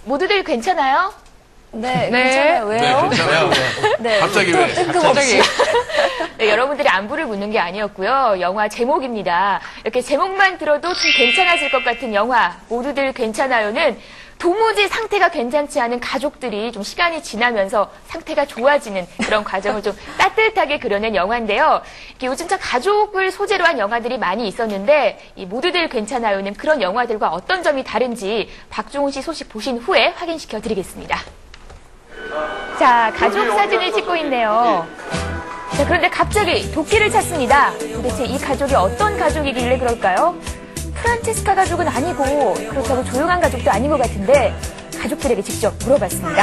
모두들 괜찮아요? 네, 네. 괜찮아요. 왜요? 네, 괜찮아요. 네, 갑자기 또 왜? 뜬금없이. 네, 여러분들이 안부를 묻는 게 아니었고요. 영화 제목입니다. 이렇게 제목만 들어도 좀 괜찮아질 것 같은 영화 모두들 괜찮아요는 도무지 상태가 괜찮지 않은 가족들이 좀 시간이 지나면서 상태가 좋아지는 그런 과정을 좀 따뜻하게 그려낸 영화인데요. 이렇게 요즘 참 가족을 소재로 한 영화들이 많이 있었는데 이 모두들 괜찮아요는 그런 영화들과 어떤 점이 다른지 박종훈 씨 소식 보신 후에 확인시켜 드리겠습니다. 자, 가족 사진을 찍고 있네요. 자, 그런데 갑자기 도끼를 찾습니다. 도대체 이 가족이 어떤 가족이길래 그럴까요? 프란체스카 가족은 아니고 그렇다고 조용한 가족도 아닌 것 같은데 가족들에게 직접 물어봤습니다.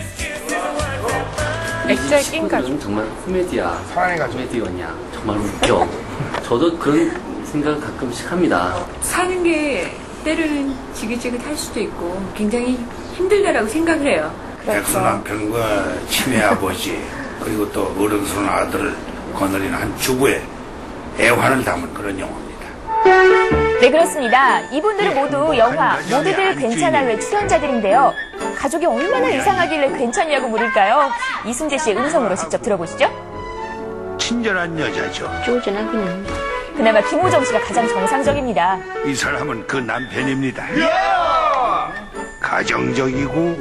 액자에 낀 가족. 정말 코미디야. 사랑의 가족. 코미디언이야. 정말 웃겨. 저도 그런 생각을 가끔씩 합니다. 사는 게 때로는 지긋지긋할 수도 있고 굉장히 힘들다라고 생각을 해요. 백수 남편과 친애 아버지 그리고 또 어른스러운 아들을 거느리는 한 주부의 애환을 담은 그런 영화입니다. 네, 그렇습니다. 이분들은 모두 영화 모두들 괜찮아요의 출연자들인데요. 가족이 얼마나 이상하길래 괜찮냐고 물을까요? 이순재 씨의 음성으로 직접 들어보시죠. 친절한 여자죠. 그나마 김호정 씨가 가장 정상적입니다. 이 사람은 그 남편입니다. 가정적이고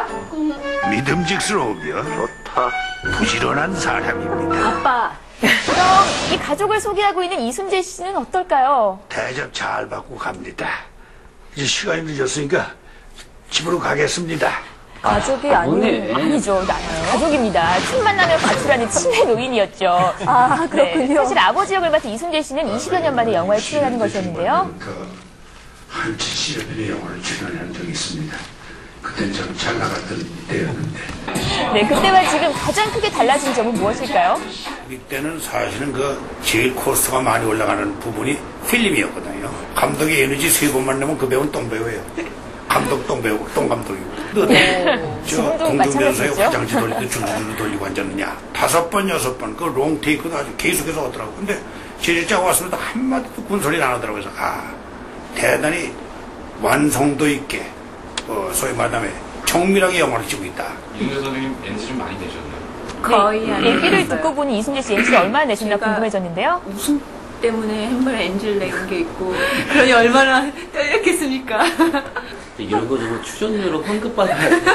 믿음직스러우며 좋다. 부지런한 사람입니다. 아빠, 그럼 이 가족을 소개하고 있는 이순재 씨는 어떨까요? 대접 잘 받고 갑니다. 이제 시간이 늦었으니까 집으로 가겠습니다. 가족이 아니에요. 아니죠. 가족입니다. 틈만 나면 가출하는 치매 노인이었죠. 아, 그렇군요. 네, 사실 아버지 역을 맡은 이순재 씨는 20여 년 만에 영화에 출연하는 것이었는데요. 한 70여 편의 영화를 출연한 적이 있습니다. 그땐 좀 잘 나갔던 때였는데. 네, 그때와 지금 가장 크게 달라진 점은 무엇일까요? 이때는 사실은 그 제일 코스트가 많이 올라가는 부분이 필름이었거든요. 감독의 에너지 3번만 내면 그 배우는 똥배우예요. 감독 똥배우, 똥감독이고. 너 저 공중면서에 화장실 돌릴 때 줄줄줄 돌리고 앉았느냐. 5번, 6번 그 롱테이크도 아주 계속해서 하더라고요. 근데 제작자가 왔으면 한마디도 군소리는 안 하더라고요. 그래서 대단히 완성도 있게 소위 말하면 정밀하게 영화를 찍고 있다. 이순재 선생님 NG 좀 많이 내셨나요? 거의 안 얘기를 했어요. 듣고 보니 이순재 씨 NG를 얼마나 내셨나 제가 궁금해졌는데요. 웃음 때문에 한 번에 NG를 낸 게 있고 그러니 얼마나 떨렸겠습니까? 이런 거 정말 출연료로 환급받아야 돼.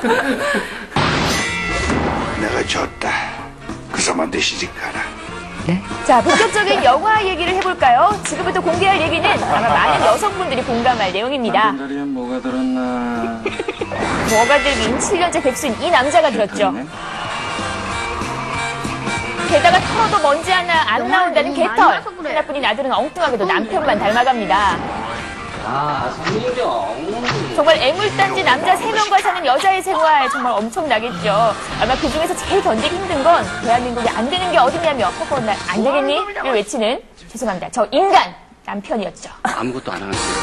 내가 졌다. 그 사람 대시지 가라. 자, 본격적인 영화 얘기를 해볼까요? 지금부터 공개할 얘기는 아마 많은 여성분들이 공감할 내용입니다. 다리에 뭐가 들었나. 뭐가 들긴 7년째 백수인 이 남자가 들었죠. 게다가 털어도 먼지 하나 안 나온다는 개털. 하나뿐인 아들은 엉뚱하게도 남편만 닮아갑니다. 성민경. 정말 애물단지 남자 3명과 사는 여자의 생활 정말 엄청나겠죠. 아마 그중에서 제일 견디기 힘든 건 대한민국에 안 되는 게 어딨냐며 허구한 날 안 되겠니? 를 외치는 죄송합니다. 저 인간 남편이었죠. 아무것도 안 하는 거예요.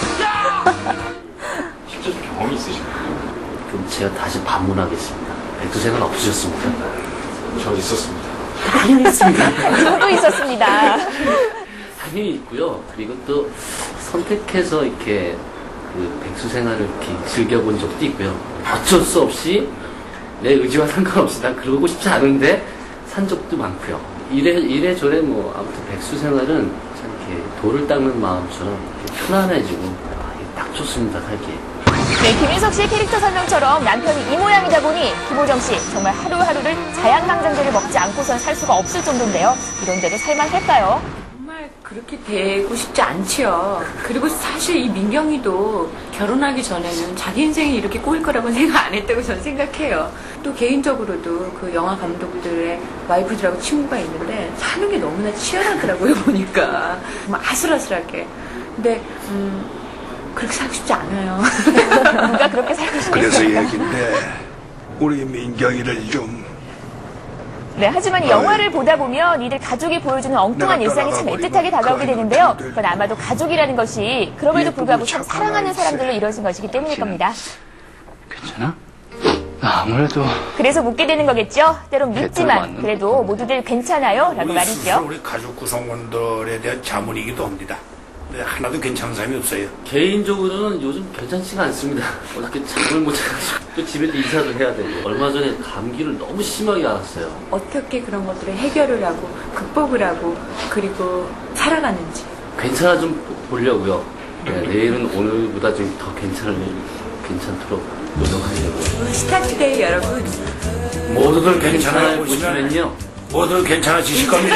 실제 경험이 있으신가요? 그럼 제가 다시 반문하겠습니다. 백두생은 없으셨습니까? 저 있었습니다. 당연히 있습니다. 저도 있었습니다. 당연히 있고요. 그리고 또 선택해서 이렇게 그 백수 생활을 이렇게 즐겨본 적도 있고요. 어쩔 수 없이 내 의지와 상관없이 난 그러고 싶지 않은데 산 적도 많고요. 이래저래 뭐 아무튼 백수 생활은 참 이렇게 돌을 닦는 마음처럼 이렇게 편안해지고 이게 딱 좋습니다, 살기에. 네, 김윤석 씨의 캐릭터 설명처럼 남편이 이 모양이다 보니 김호정 씨 정말 하루하루를 자양강장제를 먹지 않고선 살 수가 없을 정도인데요. 이런데도 살만할까요? 정말 그렇게 되고 싶지 않지요. 그리고 사실 이 민경이도 결혼하기 전에는 자기 인생이 이렇게 꼬일 거라고는 생각 안 했다고 저는 생각해요. 또 개인적으로도 그 영화 감독들의 와이프들하고 친구가 있는데 사는 게 너무나 치열하더라고요, 보니까. 정말 아슬아슬하게. 근데 그렇게 살고 싶지 않아요. 누가 그렇게 살고 싶겠어요? 그래서 얘긴데 우리 민경이를 좀 네, 하지만 이 영화를 보다 보면 이들 가족이 보여주는 엉뚱한 일상이 참 애틋하게 다가오게 되는데요. 그건 아마도 가족이라는 것이 그럼에도 불구하고 참 사랑하는 사람들로 이루어진 것이기 때문일 겁니다. 괜찮아? 나 아무래도 그래서 묻게 되는 거겠죠? 때론 밉지만 그래도 모두들 괜찮아요? 라고 우리 말이죠. 스스로 우리 가족 구성원들에 대한 자문이기도 합니다. 네, 하나도 괜찮은 사람이 없어요. 개인적으로는 요즘 괜찮지가 않습니다. 어떻게 잠을 못 자가지고 또 집에 인사를 해야 되고 얼마 전에 감기를 너무 심하게 앓았어요. 어떻게 그런 것들을 해결을 하고 극복을 하고 그리고 살아가는지. 괜찮아 좀 보려고요. 네, 내일은 오늘보다 좀 더 괜찮도록 노력하려고요. 스타트데이 여러분. 모두들 괜찮아요 보시면 보시면요. 모두들 괜찮아지실 겁니다.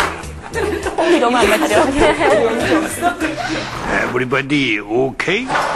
호흡이 너무 안 맞죠? Everybody okay?